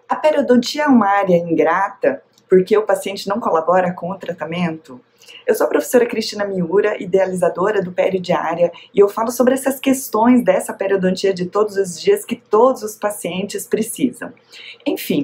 A periodontia é uma área ingrata porque o paciente não colabora com o tratamento? Eu sou a professora Cristina Miura, idealizadora do Peridiária, e eu falo sobre essas questões dessa periodontia de todos os dias que todos os pacientes precisam. Enfim,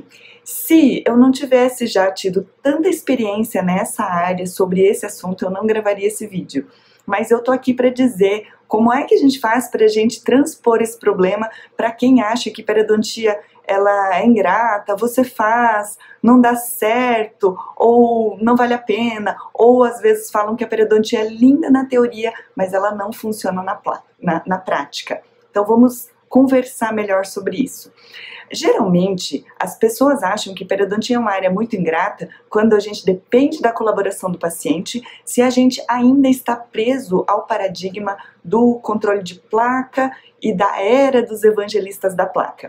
se eu não tivesse já tido tanta experiência nessa área sobre esse assunto, eu não gravaria esse vídeo. Mas eu tô aqui para dizer como é que a gente faz para a gente transpor esse problema para quem acha que periodontia ela é ingrata, você faz, não dá certo, ou não vale a pena, ou às vezes falam que a periodontia é linda na teoria, mas ela não funciona na prática. Então vamos conversar melhor sobre isso. Geralmente, as pessoas acham que periodontia é uma área muito ingrata quando a gente depende da colaboração do paciente, se a gente ainda está preso ao paradigma do controle de placa e da era dos evangelistas da placa.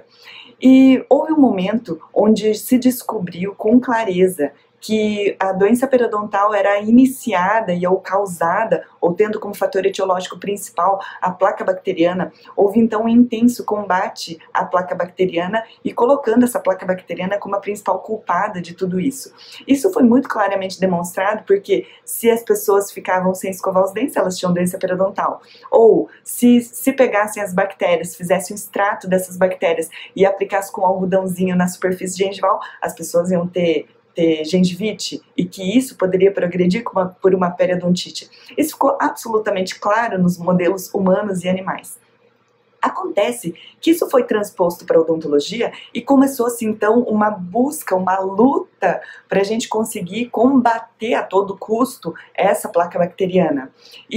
E houve um momento onde se descobriu com clareza que a doença periodontal era iniciada ou causada, ou tendo como fator etiológico principal a placa bacteriana. Houve então um intenso combate à placa bacteriana e colocando essa placa bacteriana como a principal culpada de tudo isso. Isso foi muito claramente demonstrado porque se as pessoas ficavam sem escovar os dentes, elas tinham doença periodontal. Ou se pegassem as bactérias, fizessem um extrato dessas bactérias e aplicassem com um algodãozinho na superfície gengival, as pessoas iam ter gengivite e que isso poderia progredir por uma periodontite. Isso ficou absolutamente claro nos modelos humanos e animais. Acontece que isso foi transposto para a odontologia e começou-se então uma busca, uma luta para a gente conseguir combater a todo custo essa placa bacteriana.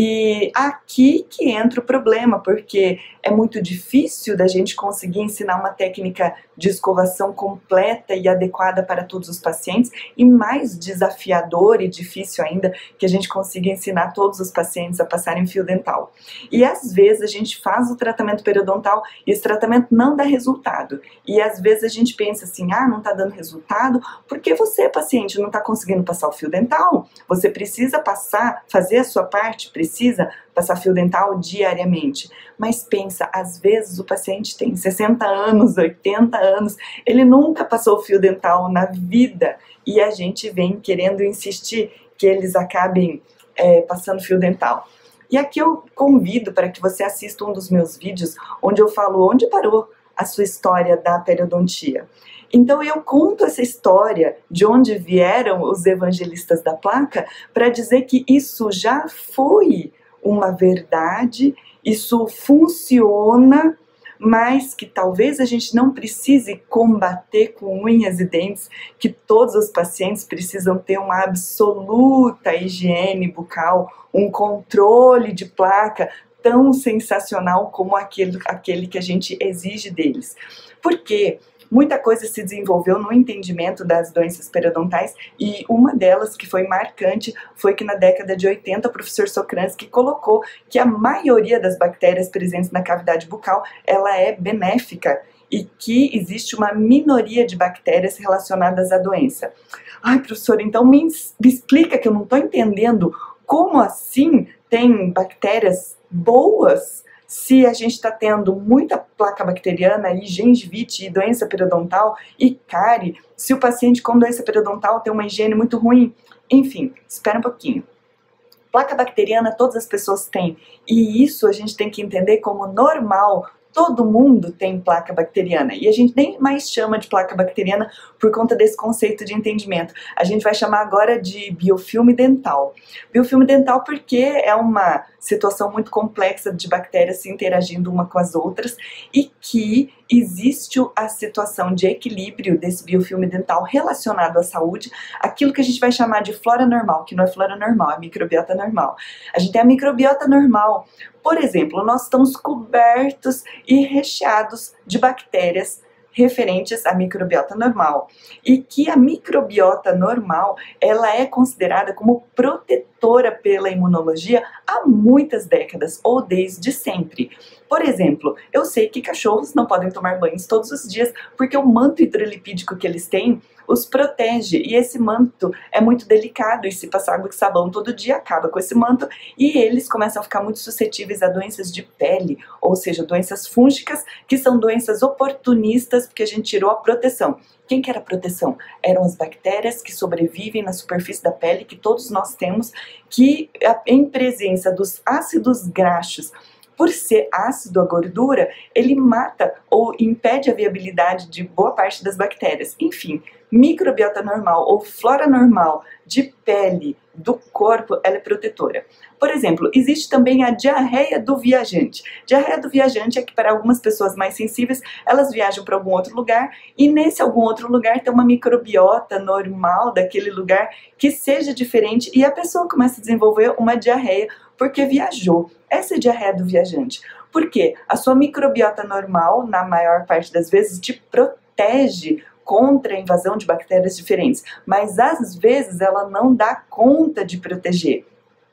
E aqui que entra o problema, porque é muito difícil da gente conseguir ensinar uma técnica de escovação completa e adequada para todos os pacientes, e mais desafiador e difícil ainda que a gente consiga ensinar todos os pacientes a passarem fio dental. E às vezes a gente faz o tratamento periodontal e esse tratamento não dá resultado. E às vezes a gente pensa assim, não está dando resultado porque você, paciente, não está conseguindo passar o fio dental. Você precisa fazer a sua parte, precisa passar fio dental diariamente. Mas pensa, às vezes o paciente tem 60 anos, 80 anos, ele nunca passou fio dental na vida e a gente vem querendo insistir que eles acabem passando fio dental. E aqui eu convido para que você assista um dos meus vídeos onde eu falo onde parou a sua história da periodontia. Então eu conto essa história de onde vieram os evangelistas da placa para dizer que isso já foi uma verdade, isso funciona, mas que talvez a gente não precise combater com unhas e dentes, que todos os pacientes precisam ter uma absoluta higiene bucal, um controle de placa tão sensacional como aquele que a gente exige deles. Por quê? Muita coisa se desenvolveu no entendimento das doenças periodontais e uma delas que foi marcante foi que na década de 80 o professor Sokransky colocou que a maioria das bactérias presentes na cavidade bucal ela é benéfica e que existe uma minoria de bactérias relacionadas à doença. Ai, professor, então me explica que eu não estou entendendo como assim tem bactérias boas se a gente está tendo muita placa bacteriana e gengivite e doença periodontal e cárie, se o paciente com doença periodontal tem uma higiene muito ruim. Enfim, espera um pouquinho. Placa bacteriana todas as pessoas têm e isso a gente tem que entender como normal. Todo mundo tem placa bacteriana e a gente nem mais chama de placa bacteriana por conta desse conceito de entendimento. A gente vai chamar agora de biofilme dental. Biofilme dental porque é uma situação muito complexa de bactérias se interagindo uma com as outras e que existe a situação de equilíbrio desse biofilme dental relacionado à saúde, aquilo que a gente vai chamar de flora normal, que não é flora normal, é microbiota normal. A gente tem a microbiota normal. Por exemplo, nós estamos cobertos e recheados de bactérias referentes à microbiota normal e que a microbiota normal ela é considerada como protetora protetora pela imunologia há muitas décadas, ou desde sempre. Por exemplo, eu sei que cachorros não podem tomar banhos todos os dias porque o manto hidrolipídico que eles têm os protege, e esse manto é muito delicado, e se passar água e sabão todo dia acaba com esse manto e eles começam a ficar muito suscetíveis a doenças de pele, ou seja, doenças fúngicas, que são doenças oportunistas porque a gente tirou a proteção. Quem que era a proteção? Eram as bactérias que sobrevivem na superfície da pele, que todos nós temos, que em presença dos ácidos graxos, por ser ácido a gordura, ele mata ou impede a viabilidade de boa parte das bactérias. Enfim, microbiota normal ou flora normal de pele do corpo, ela é protetora. Por exemplo, existe também a diarreia do viajante. Diarreia do viajante é que para algumas pessoas mais sensíveis, elas viajam para algum outro lugar e nesse algum outro lugar tem uma microbiota normal daquele lugar que seja diferente e a pessoa começa a desenvolver uma diarreia porque viajou. Essa é a diarreia do viajante. Por quê? A sua microbiota normal, na maior parte das vezes, te protege contra a invasão de bactérias diferentes, mas às vezes ela não dá conta de proteger.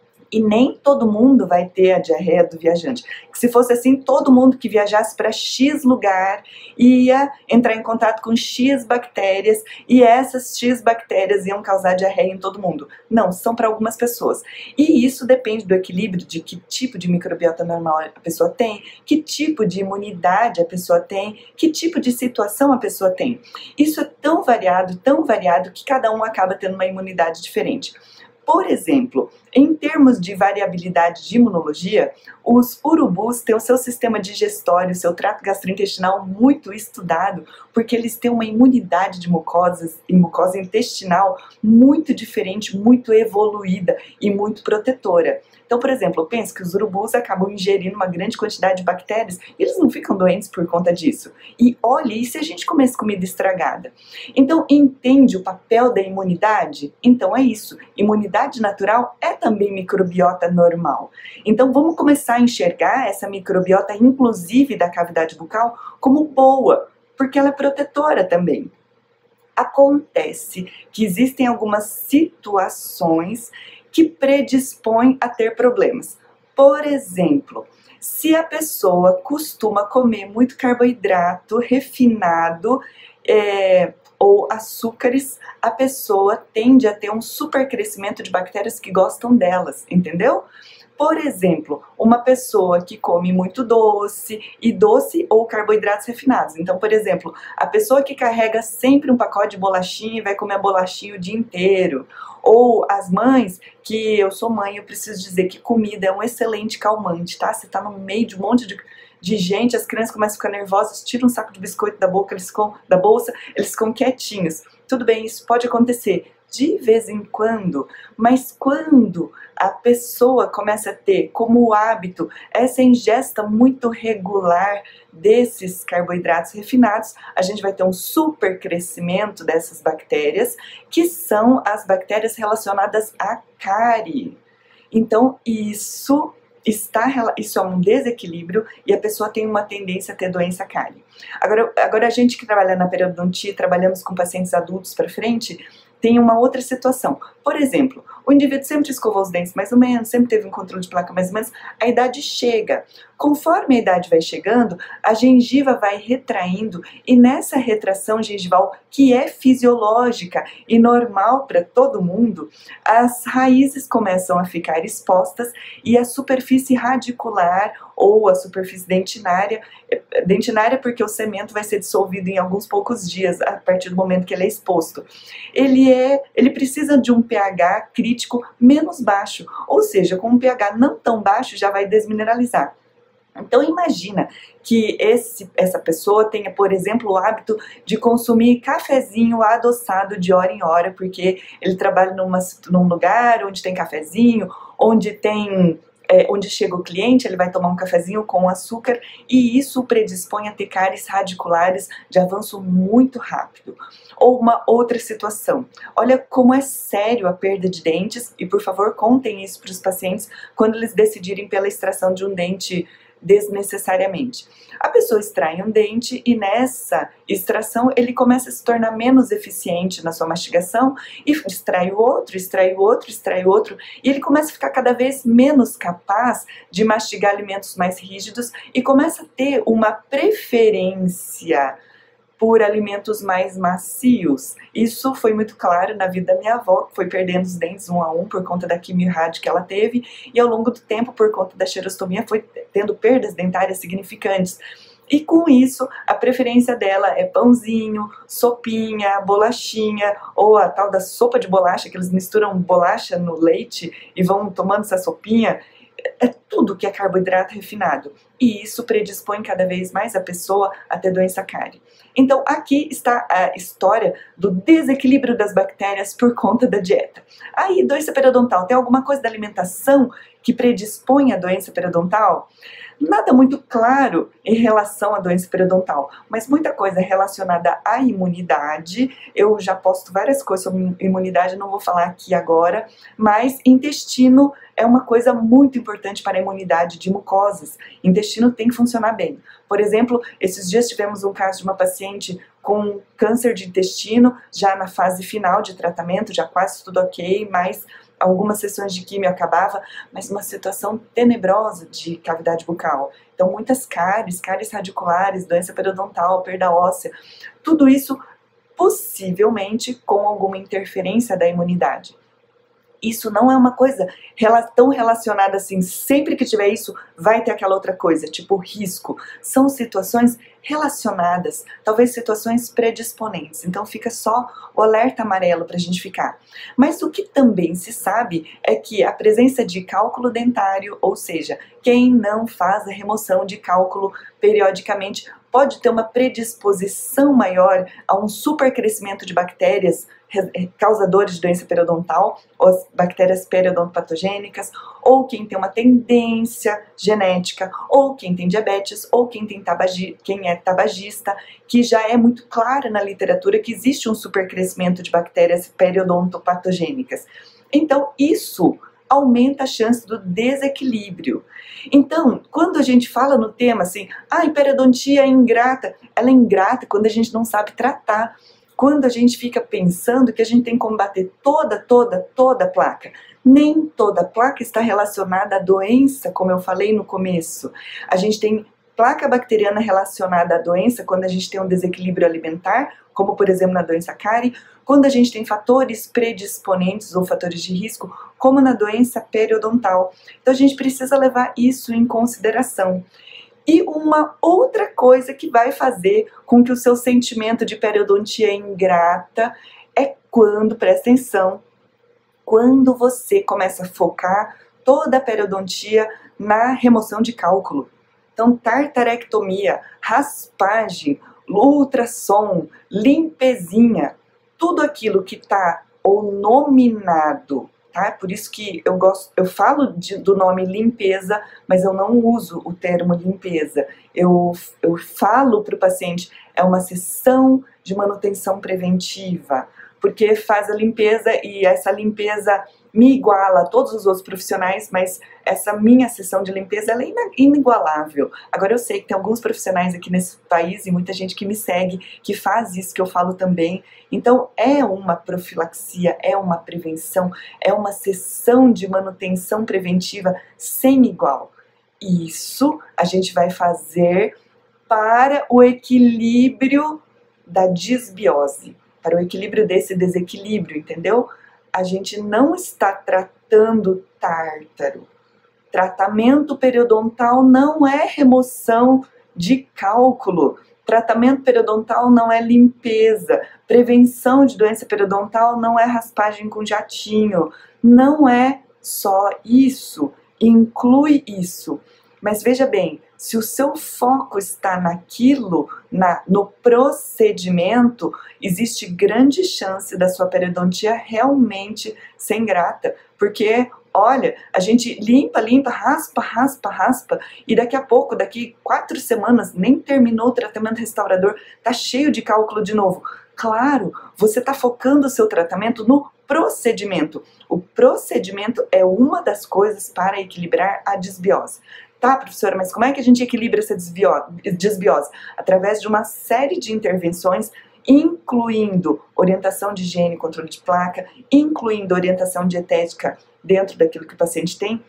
E nem todo mundo vai ter a diarreia do viajante. Se fosse assim, todo mundo que viajasse para X lugar ia entrar em contato com X bactérias e essas X bactérias iam causar diarreia em todo mundo. Não, são para algumas pessoas. E isso depende do equilíbrio de que tipo de microbiota normal a pessoa tem, que tipo de imunidade a pessoa tem, que tipo de situação a pessoa tem. Isso é tão variado que cada um acaba tendo uma imunidade diferente. Por exemplo, em termos de variabilidade de imunologia, os urubus têm o seu sistema digestório, o seu trato gastrointestinal muito estudado, porque eles têm uma imunidade de mucosas e mucosa intestinal muito diferente, muito evoluída e muito protetora. Então, por exemplo, eu penso que os urubus acabam ingerindo uma grande quantidade de bactérias e eles não ficam doentes por conta disso. E olha, e se a gente comesse comida estragada? Então, entende o papel da imunidade? Então é isso. Imunidade natural é também microbiota normal. Então vamos começar a enxergar essa microbiota, inclusive da cavidade bucal, como boa, porque ela é protetora também. Acontece que existem algumas situações que predispõem a ter problemas. Por exemplo, se a pessoa costuma comer muito carboidrato refinado, ou açúcares, a pessoa tende a ter um supercrescimento de bactérias que gostam delas, entendeu? Por exemplo, uma pessoa que come muito doce ou carboidratos refinados. Então, por exemplo, a pessoa que carrega sempre um pacote de bolachinha e vai comer a bolachinha o dia inteiro. Ou as mães, que eu sou mãe, eu preciso dizer que comida é um excelente calmante, tá? Você tá no meio de um monte de gente, as crianças começam a ficar nervosas, tiram um saco de biscoito da bolsa, eles ficam quietinhos. Tudo bem, isso pode acontecer de vez em quando, mas quando a pessoa começa a ter como hábito essa ingesta muito regular desses carboidratos refinados, a gente vai ter um super crescimento dessas bactérias, que são as bactérias relacionadas à cárie. Então isso é um desequilíbrio e a pessoa tem uma tendência a ter doença cárie. Agora a gente que trabalha na periodontia, trabalhamos com pacientes adultos para frente, tem uma outra situação. Por exemplo, o indivíduo sempre escovou os dentes mais ou menos, sempre teve um controle de placa mais ou menos, a idade chega. Conforme a idade vai chegando, a gengiva vai retraindo e nessa retração gengival, que é fisiológica e normal para todo mundo, as raízes começam a ficar expostas e a superfície radicular ou a superfície dentinária porque o cemento vai ser dissolvido em alguns poucos dias a partir do momento que ele é exposto. Ele precisa de um pH crítico menos baixo, ou seja, com um pH não tão baixo já vai desmineralizar. Então imagina que essa pessoa tenha, por exemplo, o hábito de consumir cafezinho adoçado de hora em hora, porque ele trabalha num lugar onde tem cafezinho, onde chega o cliente, ele vai tomar um cafezinho com açúcar e isso predispõe a ter cáries radiculares de avanço muito rápido. Ou uma outra situação, olha como é sério a perda de dentes e por favor contem isso para os pacientes quando eles decidirem pela extração de um dente desnecessariamente. A pessoa extrai um dente e nessa extração ele começa a se tornar menos eficiente na sua mastigação e extrai o outro, extrai o outro, extrai o outro, e ele começa a ficar cada vez menos capaz de mastigar alimentos mais rígidos e começa a ter uma preferência por alimentos mais macios. Isso foi muito claro na vida da minha avó, que foi perdendo os dentes um a um por conta da quimio rádio que ela teve, e ao longo do tempo, por conta da xerostomia, foi tendo perdas dentárias significantes. E com isso, a preferência dela é pãozinho, sopinha, bolachinha, ou a tal da sopa de bolacha, que eles misturam bolacha no leite e vão tomando essa sopinha. É tudo que é carboidrato refinado. E isso predispõe cada vez mais a pessoa a ter doença cárie. Então aqui está a história do desequilíbrio das bactérias por conta da dieta. Aí, doença periodontal, tem alguma coisa da alimentação que predispõe à doença periodontal? Nada muito claro em relação à doença periodontal, mas muita coisa relacionada à imunidade. Eu já posto várias coisas sobre imunidade, não vou falar aqui agora, mas intestino é uma coisa muito importante para a imunidade de mucosas. Intestino tem que funcionar bem. Por exemplo, esses dias tivemos um caso de uma paciente com câncer de intestino, já na fase final de tratamento, já quase tudo ok, mas algumas sessões de quimio acabava, mas uma situação tenebrosa de cavidade bucal. Então muitas cáries radiculares, doença periodontal, perda óssea, tudo isso possivelmente com alguma interferência da imunidade. Isso não é uma coisa tão relacionada assim, sempre que tiver isso, vai ter aquela outra coisa, tipo risco. São situações relacionadas, talvez situações predisponentes. Então fica só o alerta amarelo para a gente ficar. Mas o que também se sabe é que a presença de cálculo dentário, ou seja, quem não faz a remoção de cálculo periodicamente, pode ter uma predisposição maior a um supercrescimento de bactérias causadores de doença periodontal, ou as bactérias periodontopatogênicas, ou quem tem uma tendência genética, ou quem tem diabetes, ou quem é tabagista, que já é muito claro na literatura que existe um supercrescimento de bactérias periodontopatogênicas. Então, isso aumenta a chance do desequilíbrio. Então, quando a gente fala no tema assim, periodontia é ingrata, ela é ingrata quando a gente não sabe tratar. Quando a gente fica pensando que a gente tem que combater toda a placa. Nem toda placa está relacionada à doença, como eu falei no começo. A gente tem placa bacteriana relacionada à doença quando a gente tem um desequilíbrio alimentar, como por exemplo na doença cárie, quando a gente tem fatores predisponentes ou fatores de risco, como na doença periodontal. Então a gente precisa levar isso em consideração. E uma outra coisa que vai fazer com que o seu sentimento de periodontia ingrata é quando, presta atenção, quando você começa a focar toda a periodontia na remoção de cálculo. Então, tartarectomia, raspagem, ultrassom, limpezinha, tudo aquilo que está ou nominado, tá? Por isso que eu falo do nome limpeza, mas eu não uso o termo limpeza. Eu falo para o paciente, é uma sessão de manutenção preventiva, porque faz a limpeza e essa limpeza me iguala a todos os outros profissionais, mas essa minha sessão de limpeza ela é inigualável. Agora eu sei que tem alguns profissionais aqui nesse país e muita gente que me segue, que faz isso que eu falo também. Então é uma profilaxia, é uma prevenção, é uma sessão de manutenção preventiva sem igual. Isso a gente vai fazer para o equilíbrio da disbiose, para o equilíbrio desse desequilíbrio, entendeu? A gente não está tratando tártaro. Tratamento periodontal não é remoção de cálculo. Tratamento periodontal não é limpeza. Prevenção de doença periodontal não é raspagem com jatinho. Não é só isso. Inclui isso. Mas veja bem, se o seu foco está naquilo, no procedimento, existe grande chance da sua periodontia realmente ser ingrata. Porque, olha, a gente limpa, raspa, e daqui a pouco, daqui 4 semanas, nem terminou o tratamento restaurador, tá cheio de cálculo de novo. Claro, você está focando o seu tratamento no procedimento. O procedimento é uma das coisas para equilibrar a disbiose. Tá, professora, mas como é que a gente equilibra essa desbiose? Através de uma série de intervenções, incluindo orientação de higiene e controle de placa, incluindo orientação dietética dentro daquilo que o paciente tem,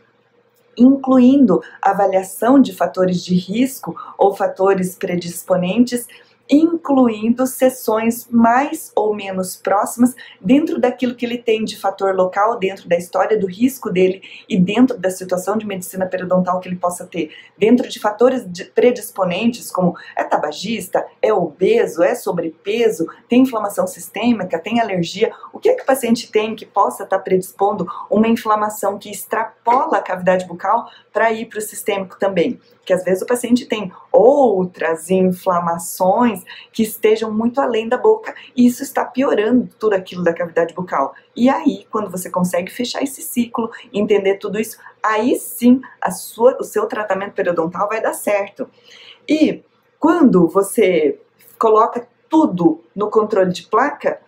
incluindo avaliação de fatores de risco ou fatores predisponentes, incluindo sessões mais ou menos próximas dentro daquilo que ele tem de fator local, dentro da história do risco dele e dentro da situação de medicina periodontal que ele possa ter, dentro de fatores predisponentes como é tabagista, é obeso, é sobrepeso, tem inflamação sistêmica, tem alergia, o que é que o paciente tem que possa estar predispondo uma inflamação que extrapola a cavidade bucal para ir para o sistêmico também, que às vezes o paciente tem outras inflamações que estejam muito além da boca e isso está piorando tudo aquilo da cavidade bucal. E aí, quando você consegue fechar esse ciclo, entender tudo isso, aí sim o seu tratamento periodontal vai dar certo. E quando você coloca tudo no controle de placa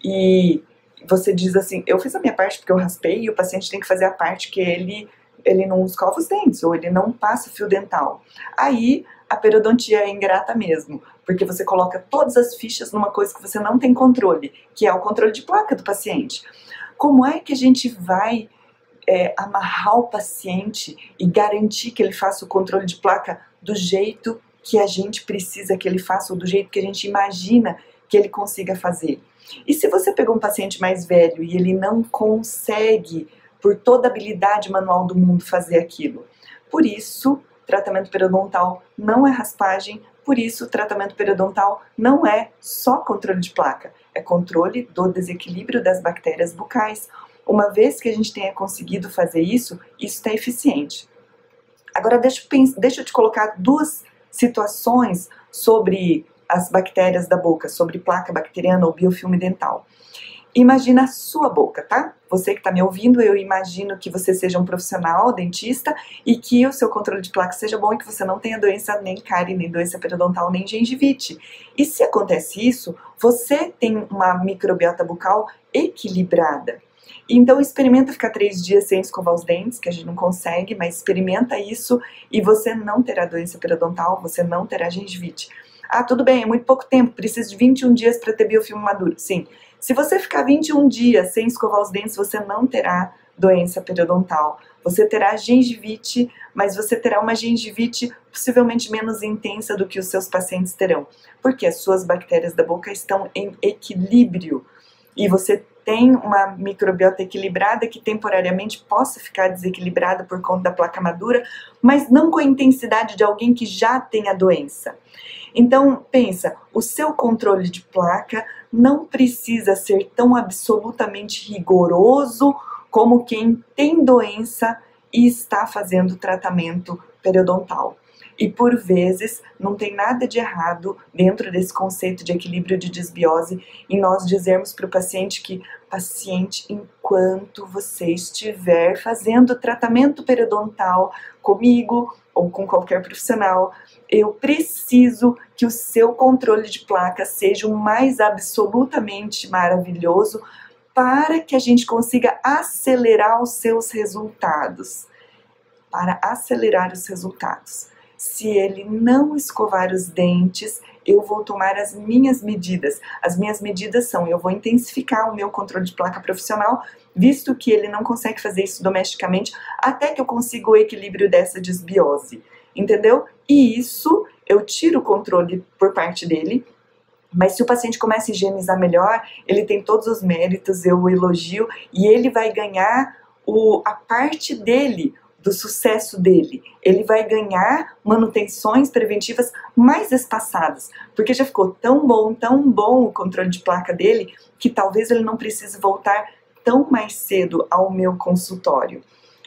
e você diz assim, eu fiz a minha parte porque eu raspei e o paciente tem que fazer a parte que ele não escova os dentes ou ele não passa fio dental. Aí a periodontia é ingrata mesmo, porque você coloca todas as fichas numa coisa que você não tem controle, que é o controle de placa do paciente. Como é que a gente vai amarrar o paciente e garantir que ele faça o controle de placa do jeito que a gente precisa que ele faça ou do jeito que a gente imagina que ele consiga fazer? E se você pegou um paciente mais velho e ele não consegue, por toda a habilidade manual do mundo, fazer aquilo? Por isso, tratamento periodontal não é raspagem, por isso tratamento periodontal não é só controle de placa, é controle do desequilíbrio das bactérias bucais. Uma vez que a gente tenha conseguido fazer isso, isso está eficiente. Agora deixa eu te colocar duas situações sobre as bactérias da boca, sobre placa bacteriana ou biofilme dental. Imagina a sua boca, tá? Você que está me ouvindo, eu imagino que você seja um profissional, dentista, e que o seu controle de placa seja bom e que você não tenha doença nem cárie, nem doença periodontal, nem gengivite. E se acontece isso, você tem uma microbiota bucal equilibrada. Então experimenta ficar 3 dias sem escovar os dentes, que a gente não consegue, mas experimenta isso e você não terá doença periodontal, você não terá gengivite. Ah, tudo bem, é muito pouco tempo, preciso de 21 dias para ter biofilme maduro. Sim. Se você ficar 21 dias sem escovar os dentes, você não terá doença periodontal. Você terá gengivite, mas você terá uma gengivite possivelmente menos intensa do que os seus pacientes terão, porque as suas bactérias da boca estão em equilíbrio e você tem uma microbiota equilibrada que temporariamente possa ficar desequilibrada por conta da placa madura, mas não com a intensidade de alguém que já tem a doença. Então, pensa, o seu controle de placa não precisa ser tão absolutamente rigoroso como quem tem doença e está fazendo tratamento periodontal. E por vezes não tem nada de errado dentro desse conceito de equilíbrio de desbiose em nós dizermos para o paciente que, paciente, enquanto você estiver fazendo tratamento periodontal comigo ou com qualquer profissional, eu preciso que o seu controle de placa seja o mais absolutamente maravilhoso para que a gente consiga acelerar os seus resultados. Para acelerar os resultados. Se ele não escovar os dentes, eu vou tomar as minhas medidas. As minhas medidas são, eu vou intensificar o meu controle de placa profissional, visto que ele não consegue fazer isso domesticamente, até que eu consiga o equilíbrio dessa desbiose. Entendeu? E isso, eu tiro o controle por parte dele, mas se o paciente começa a higienizar melhor, ele tem todos os méritos, eu o elogio, e ele vai ganhar a parte dele, do sucesso dele. Ele vai ganhar manutenções preventivas mais espaçadas, porque já ficou tão bom o controle de placa dele, que talvez ele não precise voltar tão mais cedo ao meu consultório.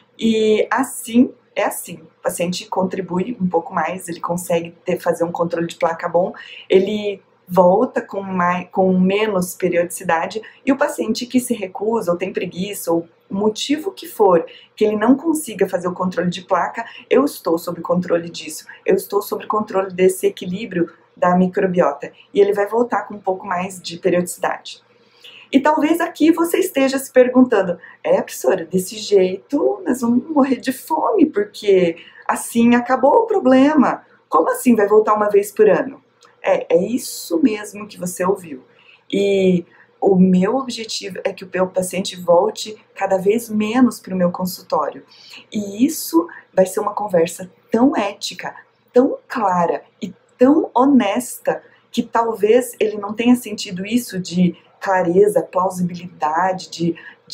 E assim, o paciente contribui um pouco mais, ele consegue fazer um controle de placa bom, ele volta com menos periodicidade, e o paciente que se recusa ou tem preguiça ou motivo que for, que ele não consiga fazer o controle de placa, eu estou sob controle disso, eu estou sob controle desse equilíbrio da microbiota, e ele vai voltar com um pouco mais de periodicidade. E talvez aqui você esteja se perguntando, professora, desse jeito nós vamos morrer de fome, porque assim acabou o problema. Como assim vai voltar uma vez por ano? É isso mesmo que você ouviu. E o meu objetivo é que o meu paciente volte cada vez menos para o meu consultório. E isso vai ser uma conversa tão ética, tão clara e tão honesta, que talvez ele não tenha sentido isso de clareza, plausibilidade,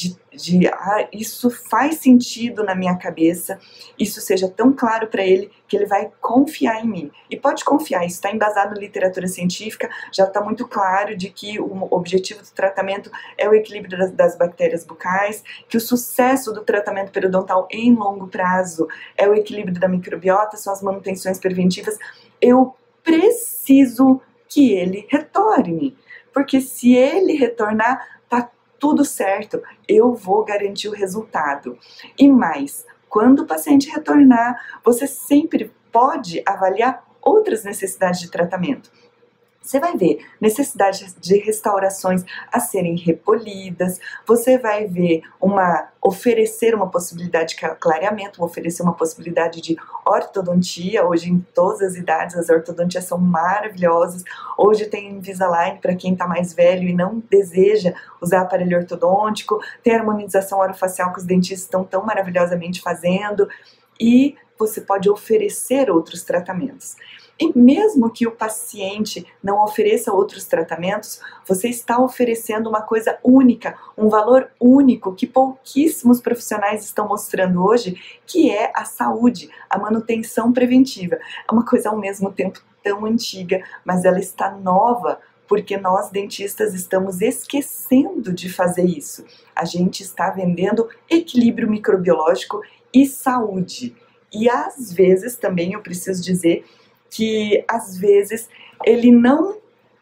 isso faz sentido na minha cabeça, isso seja tão claro para ele que ele vai confiar em mim. E pode confiar, isso está embasado em literatura científica, já está muito claro de que o objetivo do tratamento é o equilíbrio das bactérias bucais, que o sucesso do tratamento periodontal em longo prazo é o equilíbrio da microbiota, são as manutenções preventivas. Eu preciso que ele retorne, porque se ele retornar, tá tudo certo, eu vou garantir o resultado. E mais, quando o paciente retornar, você sempre pode avaliar outras necessidades de tratamento. Você vai ver necessidades de restaurações a serem repolidas, você vai ver oferecer uma possibilidade de clareamento, oferecer uma possibilidade de ortodontia. Hoje, em todas as idades, as ortodontias são maravilhosas. Hoje tem Invisalign para quem está mais velho e não deseja usar aparelho ortodôntico, tem harmonização orofacial que os dentistas estão tão maravilhosamente fazendo, e você pode oferecer outros tratamentos. E mesmo que o paciente não ofereça outros tratamentos, você está oferecendo uma coisa única, um valor único que pouquíssimos profissionais estão mostrando hoje, que é a saúde, a manutenção preventiva. É uma coisa ao mesmo tempo tão antiga, mas ela está nova, porque nós dentistas estamos esquecendo de fazer isso. A gente está vendendo equilíbrio microbiológico e saúde. E às vezes também eu preciso dizer que às vezes ele não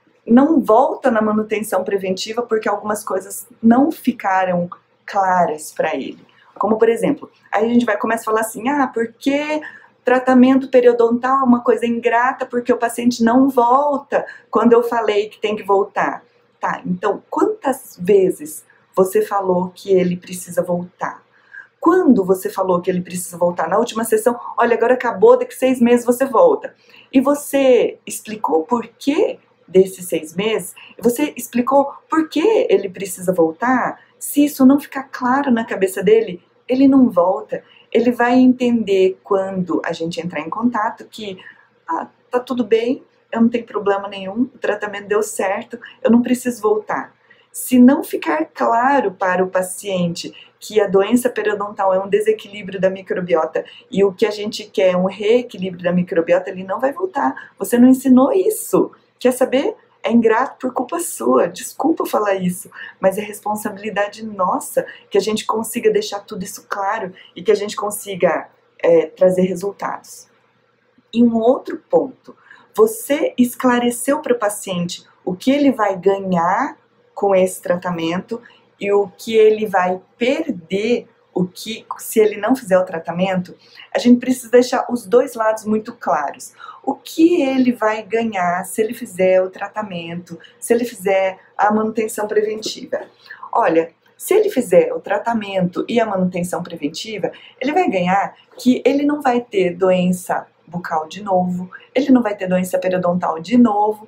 volta na manutenção preventiva porque algumas coisas não ficaram claras para ele. Como por exemplo, aí a gente começa a falar assim, porque tratamento periodontal é uma coisa ingrata porque o paciente não volta quando eu falei que tem que voltar. Tá, então quantas vezes você falou que ele precisa voltar? Quando você falou que ele precisa voltar? Na última sessão, olha, agora acabou, daqui 6 meses você volta. E você explicou por que desses 6 meses? Você explicou por que ele precisa voltar? Se isso não ficar claro na cabeça dele, ele não volta. Ele vai entender quando a gente entrar em contato que tá tudo bem, eu não tenho problema nenhum, o tratamento deu certo, eu não preciso voltar. Se não ficar claro para o paciente que a doença periodontal é um desequilíbrio da microbiota e o que a gente quer é um reequilíbrio da microbiota, ele não vai voltar. Você não ensinou isso. Quer saber? É ingrato por culpa sua. Desculpa falar isso, mas é responsabilidade nossa que a gente consiga deixar tudo isso claro e que a gente consiga trazer resultados. E um outro ponto, você esclareceu para o paciente o que ele vai ganhar com esse tratamento e o que ele vai perder, se ele não fizer o tratamento. A gente precisa deixar os dois lados muito claros. O que ele vai ganhar se ele fizer o tratamento, se ele fizer a manutenção preventiva. Olha, se ele fizer o tratamento e a manutenção preventiva, ele vai ganhar que ele não vai ter doença bucal de novo, ele não vai ter doença periodontal de novo,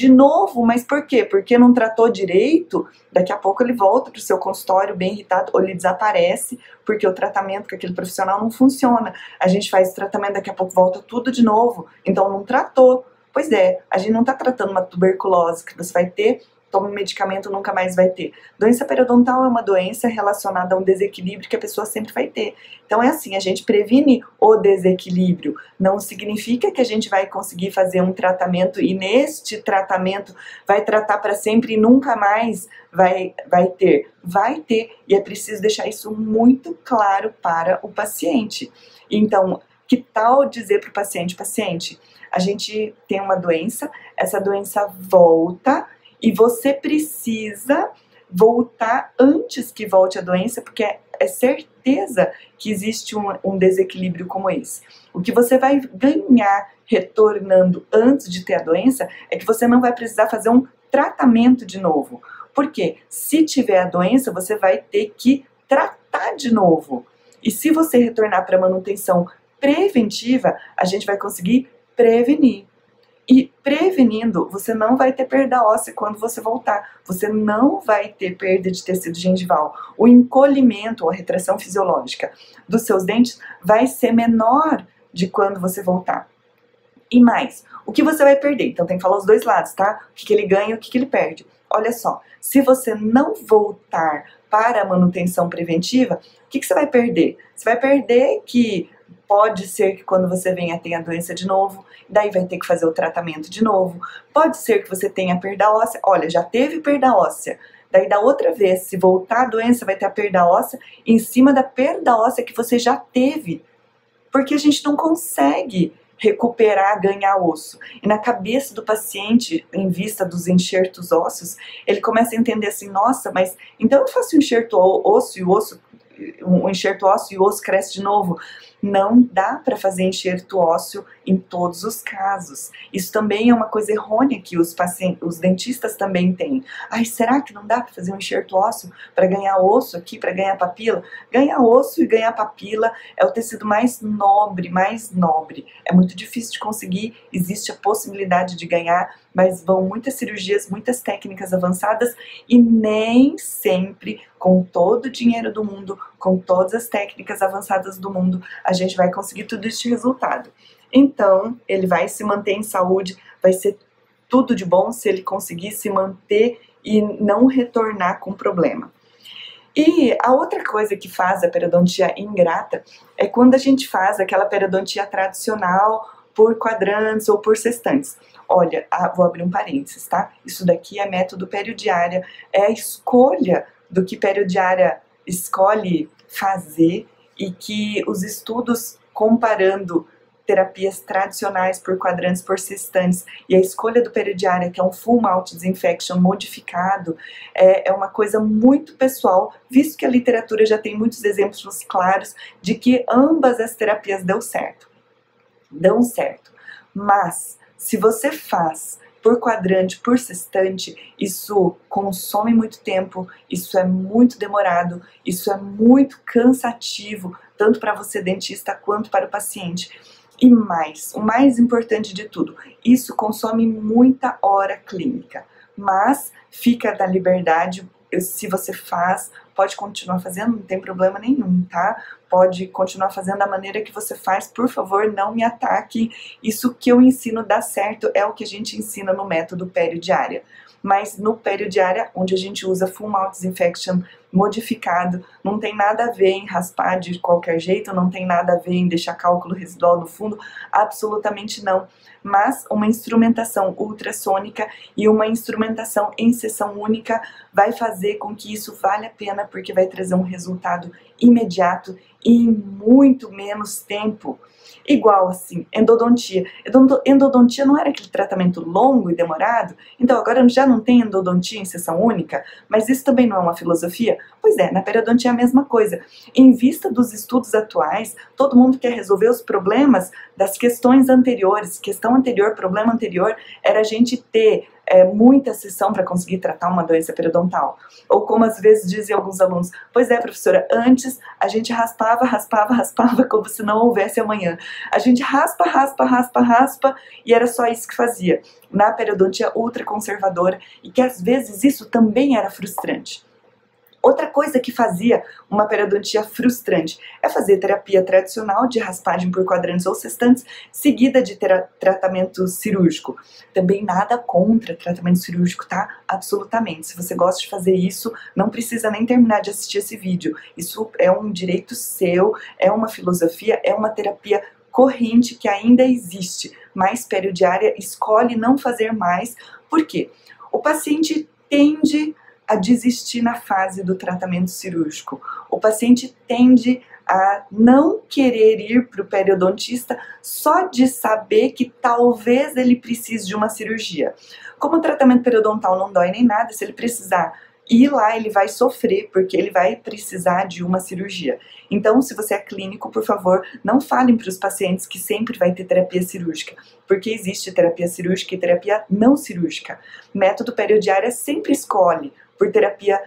mas por quê? Porque não tratou direito, daqui a pouco ele volta para o seu consultório bem irritado, ou ele desaparece, porque o tratamento com aquele profissional não funciona, a gente faz o tratamento, daqui a pouco volta tudo de novo, então não tratou. Pois é, a gente não está tratando uma tuberculose que você vai ter, toma um medicamento, nunca mais vai ter. Doença periodontal é uma doença relacionada a um desequilíbrio que a pessoa sempre vai ter. Então é assim, a gente previne o desequilíbrio. Não significa que a gente vai conseguir fazer um tratamento e neste tratamento vai tratar para sempre e nunca mais vai ter. Vai ter, e é preciso deixar isso muito claro para o paciente. Então, que tal dizer para o paciente, a gente tem uma doença, essa doença volta, e você precisa voltar antes que volte a doença, porque é certeza que existe um desequilíbrio como esse. O que você vai ganhar retornando antes de ter a doença é que você não vai precisar fazer um tratamento de novo. Porque se tiver a doença, você vai ter que tratar de novo. E se você retornar para manutenção preventiva, a gente vai conseguir prevenir. E prevenindo, você não vai ter perda óssea quando você voltar. Você não vai ter perda de tecido gengival. O encolhimento ou a retração fisiológica dos seus dentes vai ser menor de quando você voltar. E mais, o que você vai perder? Então tem que falar os dois lados, tá? O que ele ganha e o que ele perde. Olha só, se você não voltar para a manutenção preventiva, o que você vai perder? Você vai perder que pode ser que quando você venha tenha a doença de novo, daí vai ter que fazer o tratamento de novo. Pode ser que você tenha perda óssea. Olha, já teve perda óssea. Daí da outra vez, se voltar a doença, vai ter a perda óssea em cima da perda óssea que você já teve. Porque a gente não consegue recuperar, ganhar osso. E na cabeça do paciente, em vista dos enxertos ósseos, ele começa a entender assim, nossa, mas então eu faço um enxerto ósseo e o osso, um enxerto ósseo e o osso cresce de novo. Não dá para fazer enxerto ósseo em todos os casos. Isso também é uma coisa errônea que os dentistas também têm. Ai, será que não dá para fazer um enxerto ósseo para ganhar osso aqui, para ganhar papila? Ganhar osso e ganhar papila é o tecido mais nobre, mais nobre. É muito difícil de conseguir, existe a possibilidade de ganhar, mas vão muitas cirurgias, muitas técnicas avançadas e nem sempre, com todo o dinheiro do mundo, com todas as técnicas avançadas do mundo, a gente vai conseguir tudo este resultado. Então, ele vai se manter em saúde, vai ser tudo de bom se ele conseguir se manter e não retornar com problema. E a outra coisa que faz a periodontia ingrata é quando a gente faz aquela periodontia tradicional por quadrantes ou por sextantes. Olha, vou abrir um parênteses, tá? Isso daqui é método periodiária, é a escolha do que periodiária escolhe fazer e que os estudos comparando terapias tradicionais por quadrantes persistentes e a escolha do periodiária, que é um full mouth disinfection modificado, é uma coisa muito pessoal, visto que a literatura já tem muitos exemplos claros de que ambas as terapias dão certo. Mas se você faz por quadrante, por sextante, isso consome muito tempo, isso é muito demorado, isso é muito cansativo, tanto para você dentista quanto para o paciente. E mais, o mais importante de tudo, isso consome muita hora clínica, mas fica da liberdade, se você faz, pode continuar fazendo, não tem problema nenhum, tá? Pode continuar fazendo da maneira que você faz, por favor, não me ataque, isso que eu ensino dá certo, é o que a gente ensina no método periodiária. Mas no periodiária, onde a gente usa full mouth disinfection modificado, não tem nada a ver em raspar de qualquer jeito, não tem nada a ver em deixar cálculo residual no fundo, absolutamente não. Mas uma instrumentação ultrassônica e uma instrumentação em sessão única vai fazer com que isso valha a pena, porque vai trazer um resultado imediato e em muito menos tempo. Igual assim, endodontia. Endodontia não era aquele tratamento longo e demorado? Então agora já não tem endodontia em sessão única? Mas isso também não é uma filosofia? Pois é, na periodontia é a mesma coisa. Em vista dos estudos atuais, todo mundo quer resolver os problemas das questões anteriores. Questão anterior, problema anterior, era a gente ter muita sessão para conseguir tratar uma doença periodontal. Ou como às vezes dizem alguns alunos, pois é, professora, antes a gente raspava como se não houvesse amanhã. A gente raspa e era só isso que fazia. Na periodontia ultraconservadora, e que às vezes isso também era frustrante. Outra coisa que fazia uma periodontia frustrante é fazer terapia tradicional de raspagem por quadrantes ou sextantes, seguida de tratamento cirúrgico. Também nada contra tratamento cirúrgico, tá? Absolutamente. Se você gosta de fazer isso, não precisa nem terminar de assistir esse vídeo. Isso é um direito seu, é uma filosofia, é uma terapia corrente que ainda existe, mas periodiária escolhe não fazer mais. Por quê? O paciente tende a desistir na fase do tratamento cirúrgico. O paciente tende a não querer ir para o periodontista só de saber que talvez ele precise de uma cirurgia. Como o tratamento periodontal não dói nem nada, se ele precisar e lá ele vai sofrer, porque ele vai precisar de uma cirurgia. Então, se você é clínico, por favor, não falem para os pacientes que sempre vai ter terapia cirúrgica, porque existe terapia cirúrgica e terapia não cirúrgica. Método periodiária sempre escolhe por terapia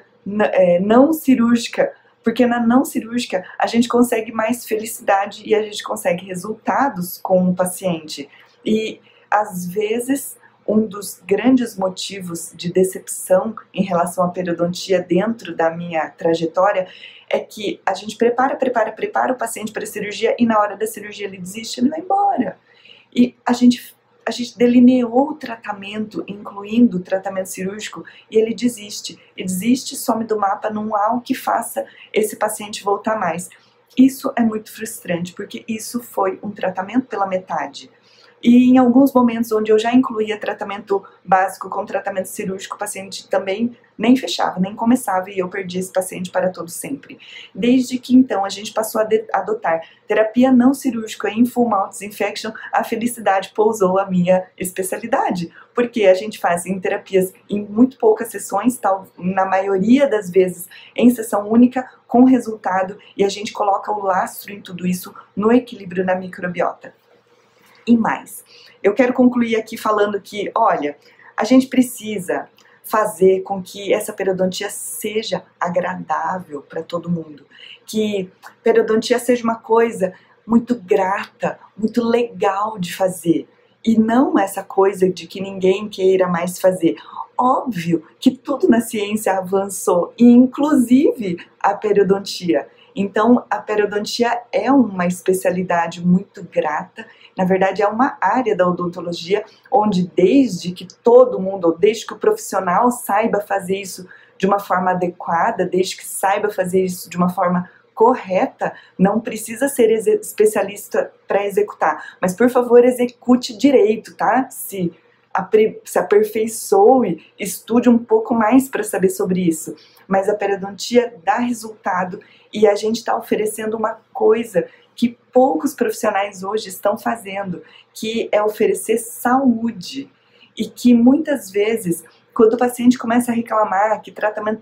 não cirúrgica, porque na não cirúrgica a gente consegue mais felicidade e a gente consegue resultados com o paciente. E às vezes um dos grandes motivos de decepção em relação à periodontia dentro da minha trajetória é que a gente prepara o paciente para a cirurgia e na hora da cirurgia ele desiste, ele vai embora. E a gente delineou o tratamento, incluindo o tratamento cirúrgico, e ele desiste. E desiste, some do mapa, não há o que faça esse paciente voltar mais. Isso é muito frustrante, porque isso foi um tratamento pela metade. E em alguns momentos onde eu já incluía tratamento básico com tratamento cirúrgico, o paciente também nem fechava, nem começava e eu perdi esse paciente para todo sempre. Desde que então a gente passou a adotar terapia não cirúrgica em full mouth disinfection, a felicidade pousou a minha especialidade. Porque a gente faz em terapias em muito poucas sessões, na maioria das vezes em sessão única, com resultado, e a gente coloca o lastro em tudo isso no equilíbrio na microbiota. E mais, eu quero concluir aqui falando que, olha, a gente precisa fazer com que essa periodontia seja agradável para todo mundo, que periodontia seja uma coisa muito grata, muito legal de fazer, e não essa coisa de que ninguém queira mais fazer. Óbvio que tudo na ciência avançou, inclusive a periodontia. Então, a periodontia é uma especialidade muito grata, na verdade é uma área da odontologia onde desde que todo mundo, ou desde que o profissional saiba fazer isso de uma forma adequada, desde que saiba fazer isso de uma forma correta, não precisa ser especialista para executar, mas por favor execute direito, tá? Se aperfeiçoe, estude um pouco mais para saber sobre isso. Mas a periodontia dá resultado e a gente está oferecendo uma coisa que poucos profissionais hoje estão fazendo, que é oferecer saúde. E que muitas vezes, quando o paciente começa a reclamar que tratamento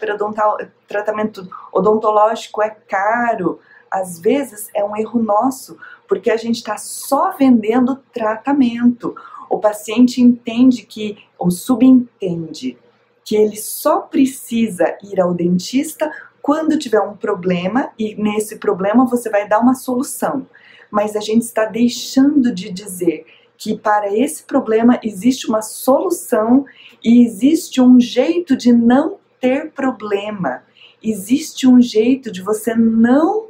odontológico é caro, às vezes é um erro nosso, porque a gente está só vendendo tratamento. O paciente entende que, ou subentende, que ele só precisa ir ao dentista quando tiver um problema e nesse problema você vai dar uma solução. Mas a gente está deixando de dizer que para esse problema existe uma solução e existe um jeito de não ter problema. Existe um jeito de você não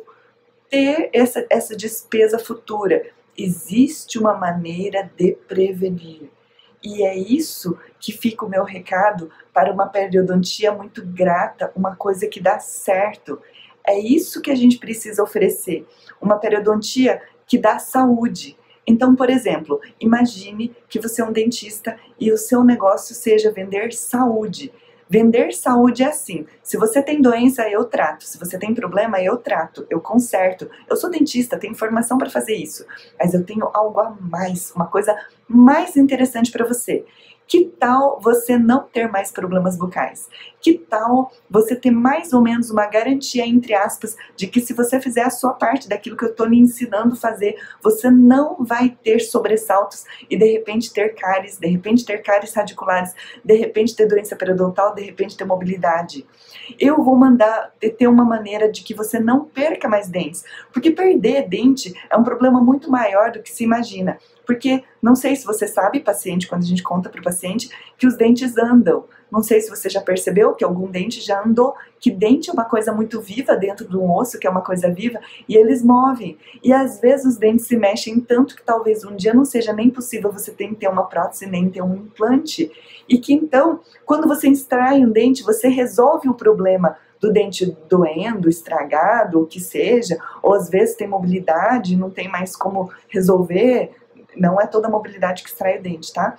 ter essa despesa futura. Existe uma maneira de prevenir. E é isso que fica o meu recado para uma periodontia muito grata, uma coisa que dá certo. É isso que a gente precisa oferecer, uma periodontia que dá saúde. Então, por exemplo, imagine que você é um dentista e o seu negócio seja vender saúde. Vender saúde é assim, se você tem doença, eu trato, se você tem problema, eu trato, eu conserto. Eu sou dentista, tenho formação para fazer isso, mas eu tenho algo a mais, uma coisa mais interessante para você. Que tal você não ter mais problemas bucais? Que tal você ter mais ou menos uma garantia, entre aspas, de que se você fizer a sua parte daquilo que eu estou lhe ensinando a fazer, você não vai ter sobressaltos e de repente ter cáries radiculares, de repente ter doença periodontal, de repente ter mobilidade. Eu vou mandar ter uma maneira de que você não perca mais dentes, porque perder dente é um problema muito maior do que se imagina. Porque, não sei se você sabe, paciente, quando a gente conta para o paciente, que os dentes andam. Não sei se você já percebeu que algum dente já andou, que dente é uma coisa muito viva dentro do osso, que é uma coisa viva, e eles movem. E às vezes os dentes se mexem tanto que talvez um dia não seja nem possível você ter uma prótese, nem ter um implante. E que então, quando você extrai um dente, você resolve o problema do dente doendo, estragado, o que seja, ou às vezes tem mobilidade, não tem mais como resolver. Não é toda a mobilidade que extrai o dente, tá?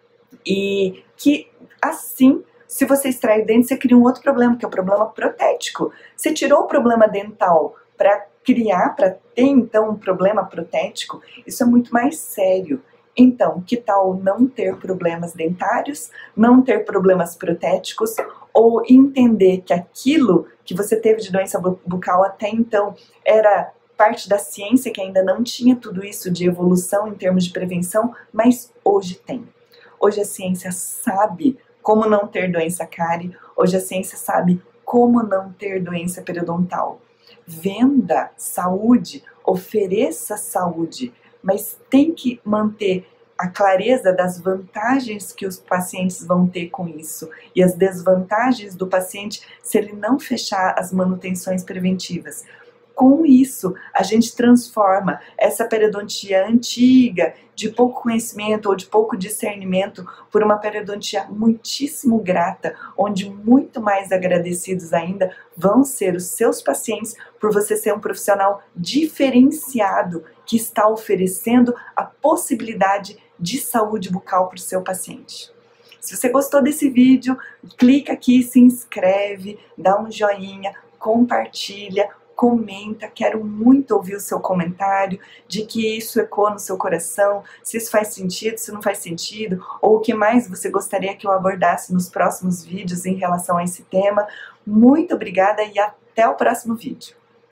E que, assim, se você extrai o dente, você cria um outro problema, que é o problema protético. Você tirou o problema dental para ter, então, um problema protético, isso é muito mais sério. Então, que tal não ter problemas dentários, não ter problemas protéticos, ou entender que aquilo que você teve de doença bucal até então era parte da ciência, que ainda não tinha tudo isso de evolução em termos de prevenção, mas hoje tem. Hoje a ciência sabe como não ter doença cárie, hoje a ciência sabe como não ter doença periodontal. Venda saúde, ofereça saúde, mas tem que manter a clareza das vantagens que os pacientes vão ter com isso e as desvantagens do paciente se ele não fechar as manutenções preventivas. Com isso, a gente transforma essa periodontia antiga, de pouco conhecimento ou de pouco discernimento, por uma periodontia muitíssimo grata, onde muito mais agradecidos ainda vão ser os seus pacientes por você ser um profissional diferenciado que está oferecendo a possibilidade de saúde bucal para o seu paciente. Se você gostou desse vídeo, clica aqui, se inscreve, dá um joinha, compartilha, comenta, quero muito ouvir o seu comentário, de que isso ecoa no seu coração, se isso faz sentido, se não faz sentido, ou o que mais você gostaria que eu abordasse nos próximos vídeos em relação a esse tema. Muito obrigada e até o próximo vídeo.